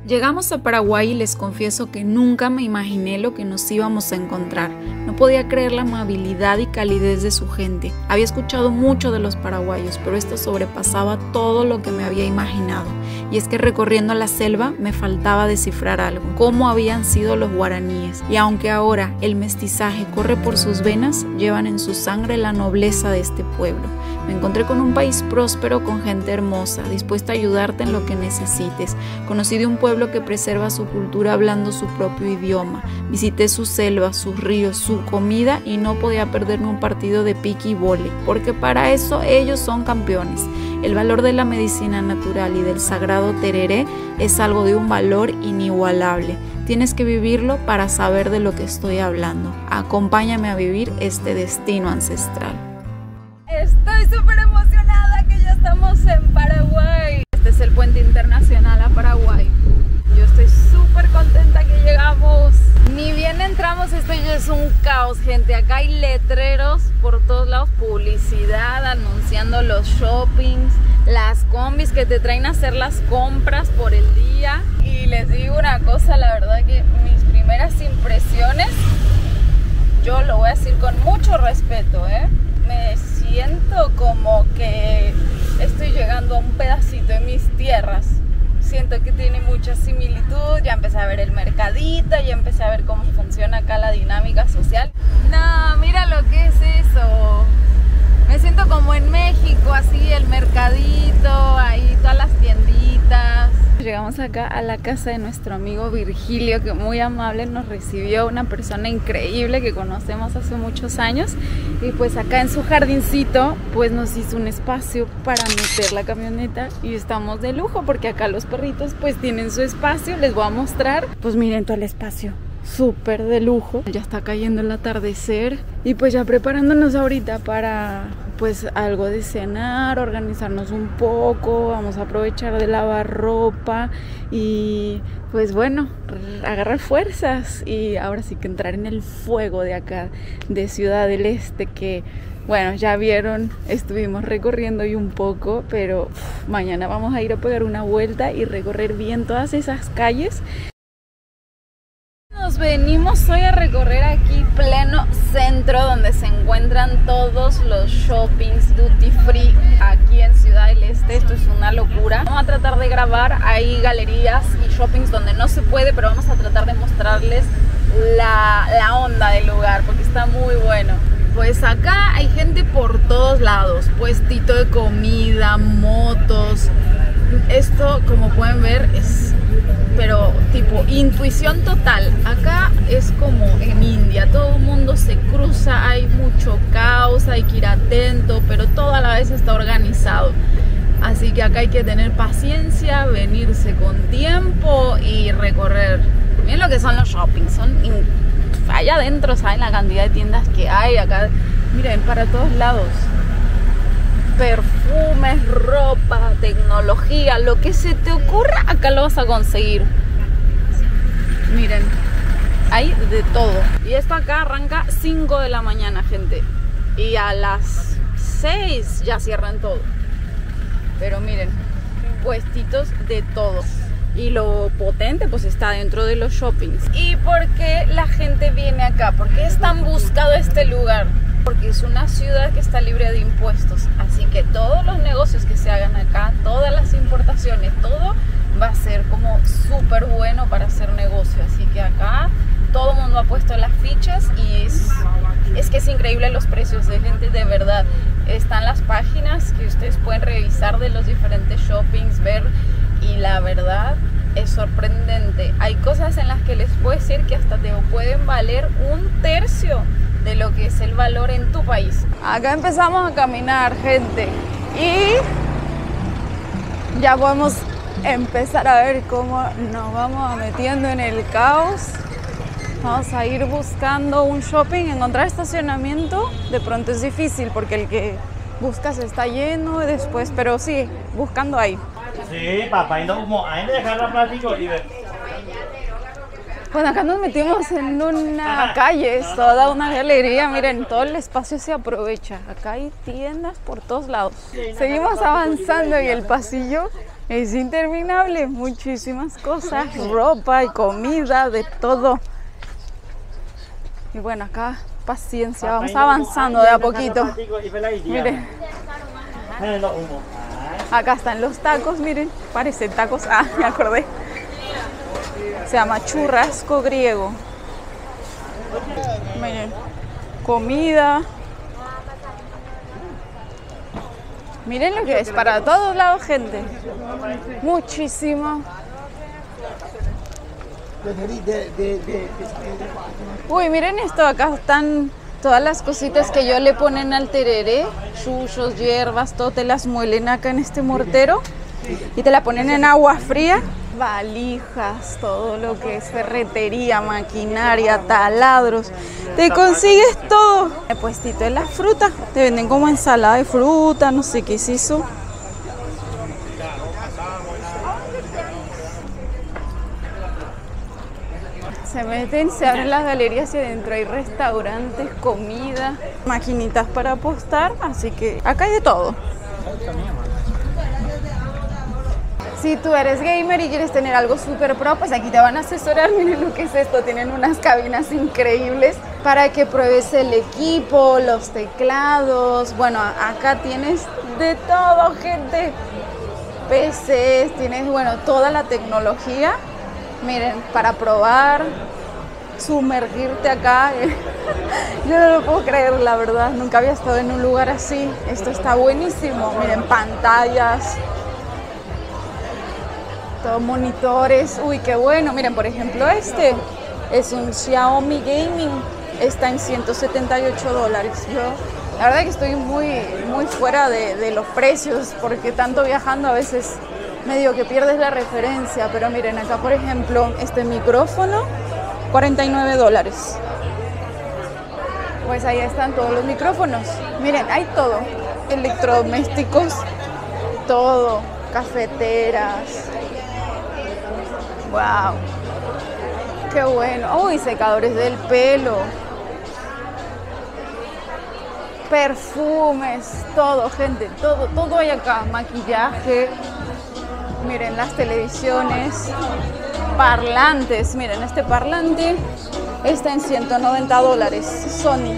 Llegamos a Paraguay y les confieso que nunca me imaginé lo que nos íbamos a encontrar. No podía creer la amabilidad y calidez de su gente. Había escuchado mucho de los paraguayos, pero esto sobrepasaba todo lo que me había imaginado. Y es que recorriendo la selva me faltaba descifrar algo, cómo habían sido los guaraníes. Y aunque ahora el mestizaje corre por sus venas, llevan en su sangre la nobleza de este pueblo. Me encontré con un país próspero, con gente hermosa, dispuesta a ayudarte en lo que necesites. Conocí de un pueblo que preserva su cultura hablando su propio idioma. Visité sus selvas, sus ríos, su comida y no podía perderme un partido de pique y vole, porque para eso ellos son campeones. El valor de la medicina natural y del sagrado tereré es algo de un valor inigualable. Tienes que vivirlo para saber de lo que estoy hablando. Acompáñame a vivir este destino ancestral. Estoy súper emocionada que ya estamos en Paraguay. Este es el puente internacional a Paraguay. Yo estoy súper contenta que llegamos. Ni bien entramos, esto ya es un caos, gente. Acá hay letreros por todos lados, publicidad anunciando los shoppings, las combis que te traen a hacer las compras por el día. Y les digo una cosa, la verdad que mis primeras impresiones, yo lo voy a decir con mucho respeto, me siento como que estoy llegando a un pedacito de mis tierras. Siento que tiene mucha similitud, ya empecé a ver el mercadito, ya empecé a ver cómo funciona acá la dinámica social. No, mira lo que es eso. Me siento como en México, así el mercadito, ahí todas las tienditas. Llegamos acá a la casa de nuestro amigo Virgilio, que muy amable nos recibió, una persona increíble que conocemos hace muchos años. Y pues acá en su jardincito pues nos hizo un espacio para meter la camioneta y estamos de lujo porque acá los perritos pues tienen su espacio. Les voy a mostrar, pues miren todo el espacio, súper de lujo. Ya está cayendo el atardecer y pues ya preparándonos ahorita para pues algo de cenar, organizarnos un poco. Vamos a aprovechar de lavar ropa y pues bueno, agarrar fuerzas y ahora sí que entrar en el fuego de acá de Ciudad del Este, que bueno, ya vieron, estuvimos recorriendo hoy un poco, pero mañana vamos a ir a pegar una vuelta y recorrer bien todas esas calles. Nos venimos hoy a recorrer aquí pleno centro, donde se encuentran todos los shoppings duty free aquí en Ciudad del Este. Esto es una locura. Vamos a tratar de grabar, hay galerías y shoppings donde no se puede, pero vamos a tratar de mostrarles la onda del lugar, porque está muy bueno. Pues acá hay gente por todos lados, puestito de comida, motos. Esto, como pueden ver, es pero tipo intuición total. Acá es como en India, todo el mundo se cruza, hay mucho caos, hay que ir atento, pero todo a la vez está organizado. Así que acá hay que tener paciencia, venirse con tiempo y recorrer. Miren lo que son los shoppings, allá adentro, ¿saben la cantidad de tiendas que hay acá? Miren, para todos lados. Perfumes, ropa, tecnología, lo que se te ocurra, acá lo vas a conseguir. Miren, hay de todo. Y esto acá arranca 5 de la mañana, gente. Y a las 6 ya cierran todo. Pero miren, puestitos de todo. Y lo potente pues está dentro de los shoppings. ¿Y por qué la gente viene acá? ¿Por qué es tan buscado este lugar? Porque es una ciudad que está libre de impuestos, así que todos los negocios que se hagan acá, todas las importaciones, todo va a ser como súper bueno para hacer negocio. Así que acá todo el mundo ha puesto las fichas y es que es increíble los precios de gente, de verdad. Están las páginas que ustedes pueden revisar de los diferentes shoppings, ver, y la verdad es sorprendente. Hay cosas en las que les puedo decir que hasta te pueden valer 1/3 de lo que es el valor en tu país. Acá empezamos a caminar, gente, y ya podemos empezar a ver cómo nos vamos metiendo en el caos. Vamos a ir buscando un shopping. Encontrar estacionamiento de pronto es difícil porque el que buscas está lleno después, pero sí, buscando ahí. Sí, papá, dejar plástico y Pues acá nos metimos en una calle, es toda una galería. Miren, todo el espacio se aprovecha. Acá hay tiendas por todos lados. Seguimos avanzando y el pasillo Es interminable, muchísimas cosas, ropa y comida, de todo. Y bueno, acá paciencia, vamos avanzando de a poquito. Miren, acá están los tacos, miren, parecen tacos, me acordé. Se llama churrasco griego. Miren, comida. Miren lo que es, para todos lados gente. Muchísimo. Uy, miren esto, acá están todas las cositas que yo le ponen al tereré. Chullos, hierbas, todo te las muelen acá en este mortero. Y te la ponen en agua fría. Valijas, todo lo que es ferretería, maquinaria, taladros. Te consigues todo. El puestito de la fruta. Te venden como ensalada de fruta, no sé qué es eso. Se meten, se abren las galerías y adentro hay restaurantes, comida, maquinitas para apostar. Así que acá hay de todo. Si tú eres gamer y quieres tener algo súper pro, pues aquí te van a asesorar. Miren lo que es esto, tienen unas cabinas increíbles para que pruebes el equipo, los teclados. Bueno, acá tienes de todo, gente. PCs, tienes, bueno, toda la tecnología. Miren, para probar, sumergirte acá. Yo no lo puedo creer, la verdad. Nunca había estado en un lugar así. Esto está buenísimo. Miren, pantallas. Monitores, uy, qué bueno. Miren, por ejemplo, este es un Xiaomi Gaming, está en $178. Yo, la verdad que estoy muy fuera de los precios, porque tanto viajando a veces medio que pierdes la referencia. Pero miren, acá por ejemplo, este micrófono, $49. Pues ahí están todos los micrófonos. Miren, hay todo, electrodomésticos, todo, cafeteras. Wow, qué bueno. Uy, secadores del pelo, perfumes, todo, gente, todo hay acá. Maquillaje, miren las televisiones, parlantes. Miren, este parlante está en $190, Sony.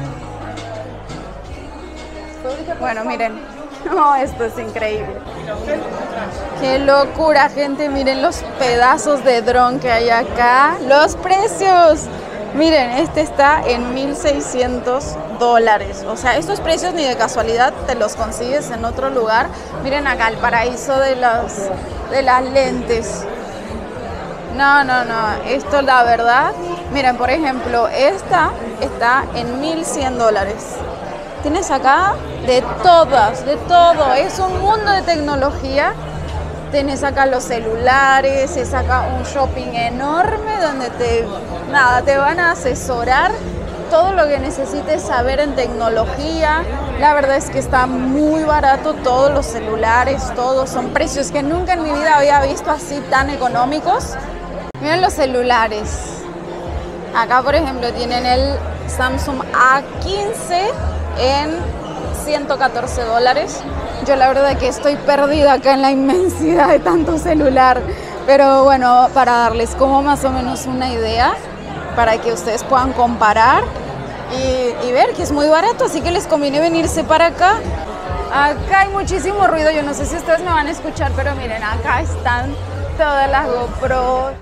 Bueno, miren. No, esto es increíble. Qué locura, gente. Miren los pedazos de dron que hay acá. Los precios. Miren, este está en $1,600. O sea, estos precios ni de casualidad te los consigues en otro lugar. Miren acá el paraíso de las lentes. No. Esto, la verdad. Miren, por ejemplo, esta está en $1,100. Tienes acá de todas, de todo. Es un mundo de tecnología. Tienes acá los celulares, es acá un shopping enorme donde te van a asesorar todo lo que necesites saber en tecnología. La verdad es que está muy barato, todos los celulares, todos son precios que nunca en mi vida había visto así tan económicos. Miren los celulares. Acá, por ejemplo, tienen el Samsung A15 en $114. Yo la verdad que estoy perdida acá en la inmensidad de tanto celular, pero bueno, para darles como más o menos una idea, para que ustedes puedan comparar y ver que es muy barato, así que les conviene venirse para acá. Acá hay muchísimo ruido, yo no sé si ustedes me van a escuchar, pero miren, acá están todas las GoPro.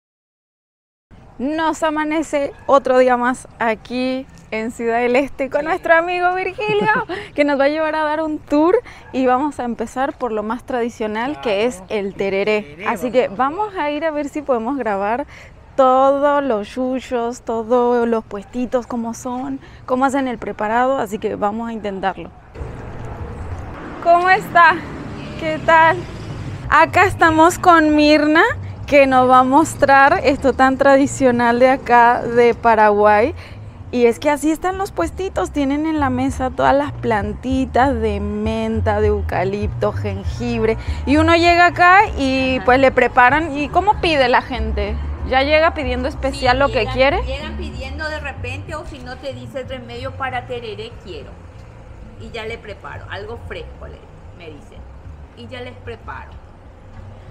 Nos amanece otro día más aquí en Ciudad del Este con nuestro amigo Virgilio, que nos va a llevar a dar un tour y vamos a empezar por lo más tradicional, que es el tereré. Así que vamos a ir a ver si podemos grabar todos los yuyos, todos los puestitos, cómo son, cómo hacen el preparado, así que vamos a intentarlo. ¿Cómo está? ¿Qué tal? Acá estamos con Mirna, que nos va a mostrar esto tan tradicional de acá de Paraguay. Y es que así están los puestitos, tienen en la mesa todas las plantitas de menta, de eucalipto, jengibre. Y uno llega acá y pues le preparan. ¿Y cómo pide la gente? ¿Ya llega pidiendo especial lo que quiere? Llegan pidiendo de repente, o si no te dice el remedio para tereré quiero. Y ya le preparo, algo fresco me dicen. Y ya les preparo.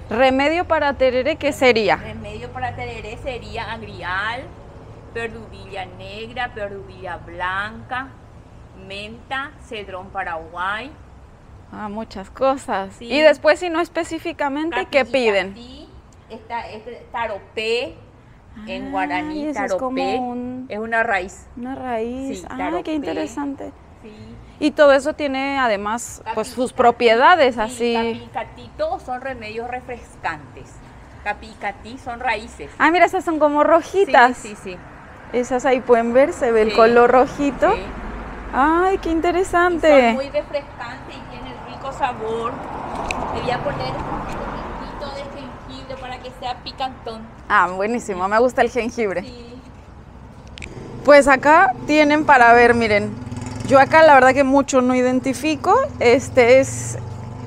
Remedio para tereré, ¿qué sería? Remedio para tereré sería agrial, verdudilla negra, verdudilla blanca, menta, cedrón paraguay. Ah, muchas cosas. Sí. Y después, si no específicamente, ¿qué piden? Sí, este taropé, en guaraní, eso es taropé, como es una raíz. una raíz. Sí, Ay, taropé. qué interesante. Sí. Y todo eso tiene además pues sus propiedades, Sí, así. capicatí, todos son remedios refrescantes. Capicatí son raíces. Ah, mira, esas son como rojitas. Sí, sí, sí. Esas ahí pueden ver, se ve el Sí. color rojito. Sí. Ay, qué Y interesante. son muy refrescantes y tienen rico sabor. Le voy a poner un poquito de jengibre para que sea picantón. Ah, buenísimo, me gusta el jengibre. Sí. Pues acá tienen para ver, miren. Yo acá la verdad que mucho no identifico. Este es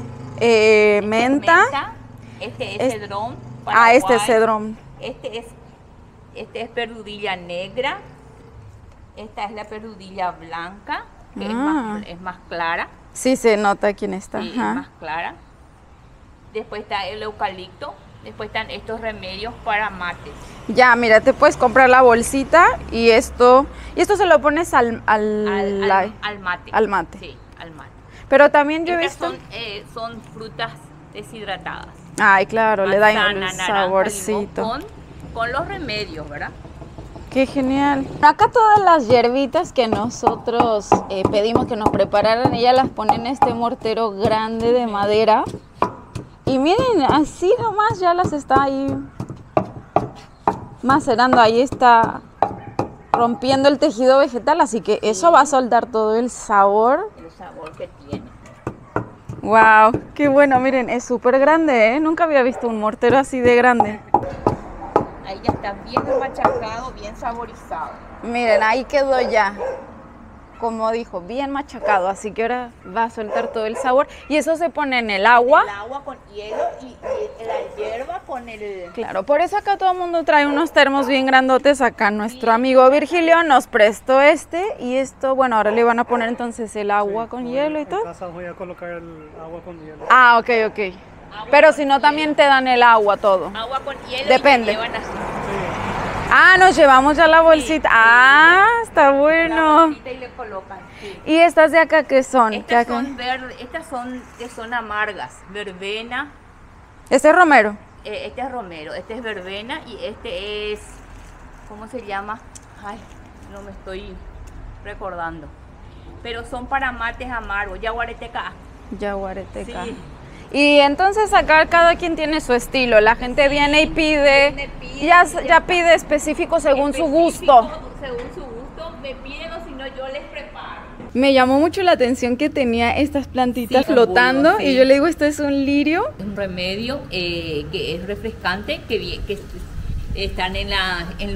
menta. Este es Es- cedrón. Ah, este es paraguay. cedrón. Este es verdudilla negra. Esta es la verdudilla blanca, que es más clara. Sí, se nota quién está. Sí, es Ajá. más clara. Después está el eucalipto. Después están estos remedios para mates. Ya, mira, te puedes comprar la bolsita y esto se lo pones al Mate. al mate. Sí, al mate. Pero también yo he Estas visto. son frutas deshidratadas. Ay, claro, le da Manzana, el naranja, saborcito. limón, con los remedios, ¿verdad? Qué genial. Acá todas las hierbitas que nosotros pedimos que nos prepararan, ellas las ponen en este mortero grande de madera. Y miren, así nomás ya las está ahí macerando. Ahí está rompiendo el tejido vegetal, así que eso va a soltar todo el sabor. El sabor que tiene. Wow, qué bueno, miren, es súper grande, ¿eh? Nunca había visto un mortero así de grande. Ahí ya está bien machacado, bien saborizado. Miren, ahí quedó ya, como dijo, bien machacado, así que ahora va a soltar todo el sabor. Y eso se pone en el agua. El agua con hielo y la hierba con el... Claro, por eso acá todo el mundo trae unos termos bien grandotes. Acá nuestro amigo Virgilio nos prestó este y esto, bueno, ahora le van a poner entonces el agua con hielo y todo. En casa voy a colocar el agua con hielo. Ah, ok, ok. Pero si no, también te dan el agua todo. Agua con hielo. Depende. Y te llevan así. Ah, nos llevamos ya la bolsita. Ah, está La bueno. bolsita y le colocan. Sí. ¿Y estas de acá qué son? Estas ¿Qué acá? son verdes, estas son que son amargas. Verbena, Este es romero. este es romero, este es verbena y este es, ¿cómo se llama? Ay, no me estoy recordando. Pero son para mates amargos, yaguareteca. Yaguareteca. Sí. Y entonces acá cada quien tiene su estilo. La gente viene y pide, ya pide específico según su gusto. Según su gusto, me piden o si no yo les preparo. Me llamó mucho la atención que tenía estas plantitas Sí, flotando bulbos, sí. y yo le digo, ¿esto es un lirio? Es un remedio que es refrescante, que están en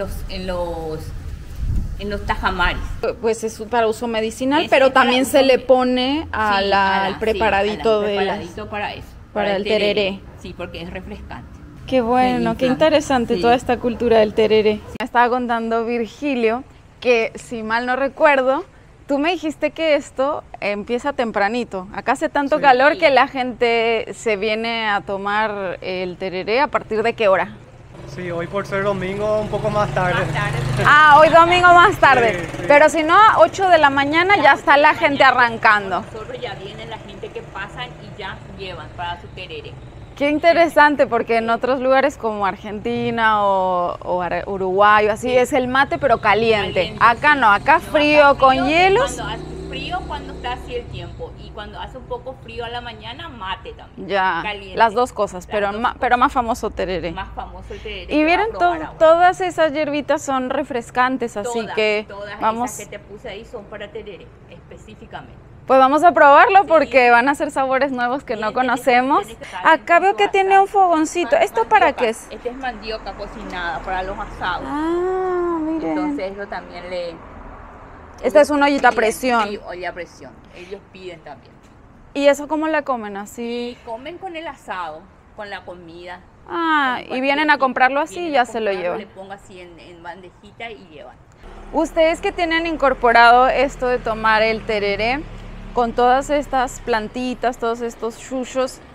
los tajamares. Pues es para uso medicinal, Es pero para también uso se le me- pone Sí, al preparadito de las... preparadito para eso. para el tereré. Sí, porque es refrescante. Qué bueno, qué inflama. interesante Sí. toda esta cultura del tereré. Me estaba contando Virgilio que, si mal no recuerdo, tú me dijiste que esto empieza tempranito. Acá hace tanto Sí. calor que la gente se viene a tomar el tereré. ¿A partir de qué hora? Sí, hoy por ser domingo un poco más tarde. Más tarde, Ah, hoy domingo más tarde. Sí, sí. Pero si no, a 8 de la mañana ya está la gente arrancando. nosotros ya viene la gente que pasan y ya llevan para su tereré. Qué interesante, porque en otros lugares como Argentina o Uruguay o así es el mate pero caliente. Caliente, Acá no, acá frío con Frío, hielos. Cuando hace frío, cuando está así el tiempo. Y cuando hace un poco frío a la mañana, mate también. Ya, Caliente. las dos cosas, Las pero, dos pero más famoso tereré. Más famoso el tereré. Y que vieron, va a probar ahora. todas esas hierbitas son refrescantes, así Todas, que todas vamos, esas que te puse ahí son para tereré, específicamente. pues vamos a probarlo Sí. porque van a ser sabores nuevos que Sí, no tenés conocemos. tenés que saber Acá con veo tu que tiene asado. un fogoncito. ¿Esto para qué es? Este es mandioca cocinada para los asados. Ah, miren. Entonces eso también le... Esta es una ollita a piden, presión. Sí, olla a presión. Ellos piden también. ¿Y eso cómo la comen? Así. Y comen con el asado, con la comida. Ah, con y vienen cualquier a comprarlo tipo. así y Vienen ya a se lo comprarlo, llevan. Le pongo así en bandejita y llevan. Ustedes que tienen incorporado esto de tomar el tereré con todas estas plantitas, todos estos chuchos, Sí.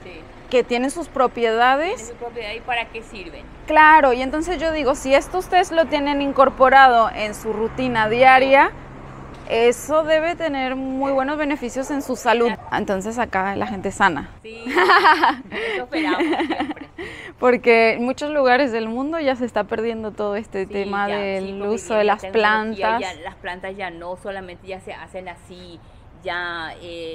que tienen sus propiedades. ¿Tiene su propiedad y para qué sirven? Claro, y entonces yo digo, si esto ustedes lo tienen incorporado en su rutina diaria, eso debe tener muy buenos beneficios en su salud. Entonces acá la gente sana. Sí, eso esperamos siempre. Porque en muchos lugares del mundo ya se está perdiendo todo este tema del porque uso de las plantas. Las plantas ya no solamente ya se hacen así, ya,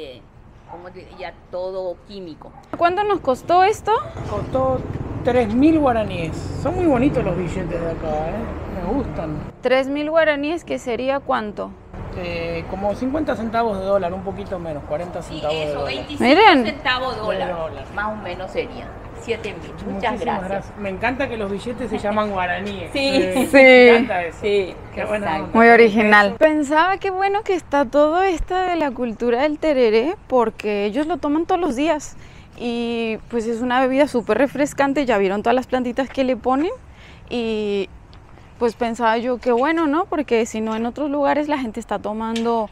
ya todo químico. ¿Cuánto nos costó esto? Costó 3.000 guaraníes. Son muy bonitos los billetes de acá, me gustan. 3.000 guaraníes, que sería ¿cuánto? Como 50 centavos de dólar, un poquito menos, 40 Sí, centavos de eso, dólar. 25 Miren. centavos De dólar, dólar. más o menos sería 7.000. Muchas Muchísimas gracias. Me encanta que los billetes se llaman guaraníes. Sí. Me encanta eso. Sí, Qué buena exacto. onda. Muy original. Pensaba que bueno que está todo esto de la cultura del tereré, porque ellos lo toman todos los días y pues es una bebida súper refrescante. Ya vieron todas las plantitas que le ponen y pues pensaba yo que bueno, ¿no? Porque si no, en otros lugares la gente está tomando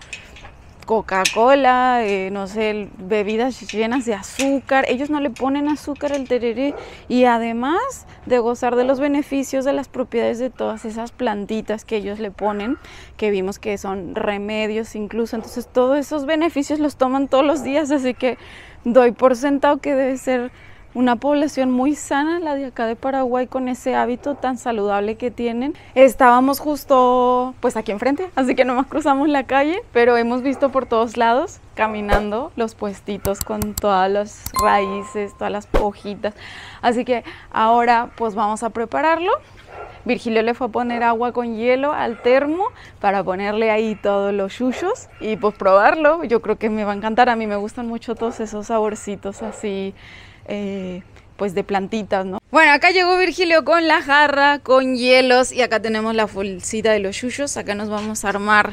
Coca-Cola, no sé, bebidas llenas de azúcar. Ellos no le ponen azúcar al tereré, y además de gozar de los beneficios de las propiedades de todas esas plantitas que ellos le ponen, que vimos que son remedios incluso, entonces todos esos beneficios los toman todos los días, así que doy por sentado que debe ser una población muy sana la de acá de Paraguay, con ese hábito tan saludable que tienen. Estábamos justo pues aquí enfrente, así que nomás cruzamos la calle, pero hemos visto por todos lados caminando los puestitos con todas las raíces, todas las hojitas. Así que ahora pues vamos a prepararlo. Virgilio le fue a poner agua con hielo al termo para ponerle ahí todos los yuyos y pues probarlo. Yo creo que me va a encantar, a mí me gustan mucho todos esos saborcitos así, pues de plantitas, ¿no? Bueno, acá llegó Virgilio con la jarra, con hielos, y acá tenemos la bolsita de los yuyos. Acá nos vamos a armar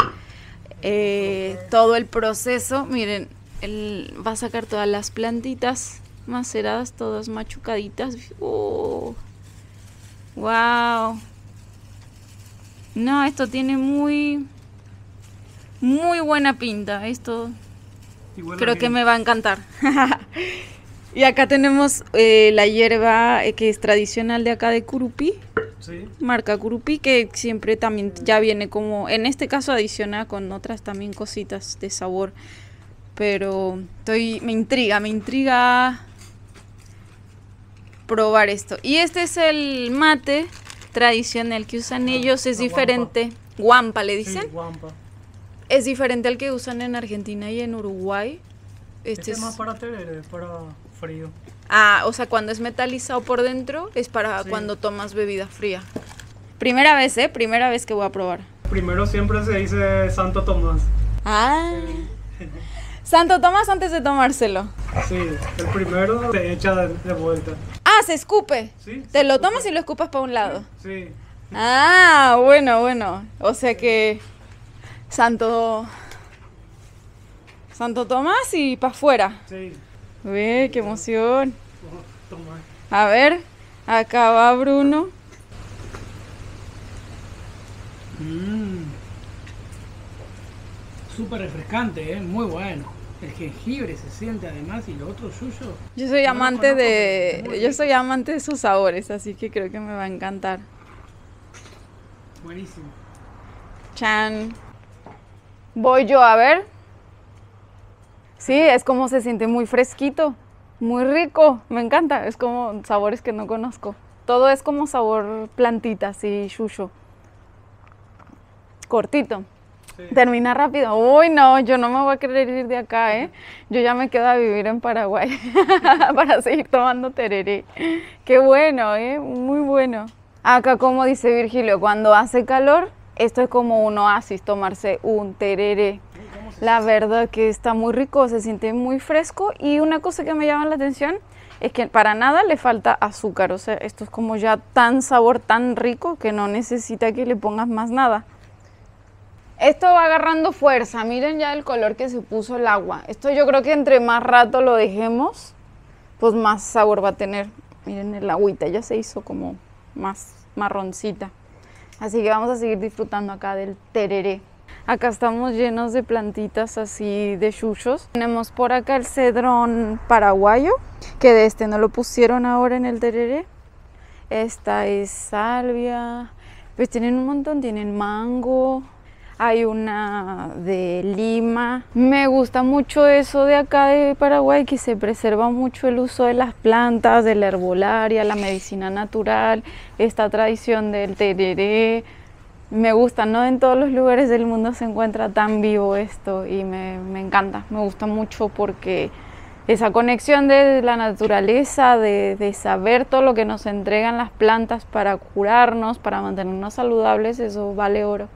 todo el proceso. Miren, él va a sacar todas las plantitas maceradas, todas machucaditas. ¡Wow! No, esto tiene muy buena pinta. Esto creo que me va a encantar. Y acá tenemos la hierba que es tradicional de acá de Curupí, Sí. marca Curupí, que siempre también ya viene como, en este caso adicionada con otras también cositas de sabor. Pero me intriga probar esto. Y este es el mate tradicional que usan ellos, es diferente. Guampa le dicen. Sí, guampa. Es diferente al que usan en Argentina y en Uruguay. Este es más para tereré, para frío. Ah, o sea, cuando es metalizado por dentro es para Sí. cuando tomas bebida fría. Primera vez, primera vez que voy a probar. Primero siempre se dice Santo Tomás. Ah. Santo Tomás antes de tomárselo. Sí, el primero se echa de vuelta. Ah, se escupe. Sí. Te lo tomas y lo escupas para un lado. Sí. Ah, bueno. O sea que Santo Tomás y para afuera. Sí. Uy, qué emoción. Tomás. A ver, acá va Bruno. Súper refrescante, muy bueno. El jengibre se siente además, y lo otro suyo. Yo soy No lo amante conozco, pero es muy yo rico. soy amante de sus sabores, así que creo que me va a encantar. Buenísimo. Chan. Voy yo a ver. Sí, es como se siente muy fresquito, muy rico, me encanta. Es como sabores que no conozco. Todo es como sabor plantita, así, yuyo. Cortito. Sí. Termina rápido. Uy, no, yo no me voy a querer ir de acá, Yo ya me quedo a vivir en Paraguay para seguir tomando tereré. Qué bueno, muy bueno. Acá, como dice Virgilio, cuando hace calor, esto es como un oasis, tomarse un tereré. La verdad que está muy rico, se siente muy fresco, y una cosa que me llama la atención es que para nada le falta azúcar. O sea, esto es como ya tan sabor, tan rico, que no necesita que le pongas más nada. Esto va agarrando fuerza, miren ya el color que se puso el agua. Esto yo creo que entre más rato lo dejemos, pues más sabor va a tener. Miren el agüita, ya se hizo como más marroncita. Así que vamos a seguir disfrutando acá del tereré. Acá estamos llenos de plantitas así de yuyos. Tenemos por acá el cedrón paraguayo. Que de este no lo pusieron ahora en el tereré. Esta es salvia. Pues tienen un montón, tienen mango. Hay una de lima. Me gusta mucho eso de acá de Paraguay, que se preserva mucho el uso de las plantas, de la herbolaria, la medicina natural, esta tradición del tereré. Me gusta, no en todos los lugares del mundo se encuentra tan vivo esto y me encanta, me gusta mucho porque esa conexión de la naturaleza, de saber todo lo que nos entregan las plantas para curarnos, para mantenernos saludables, eso vale oro.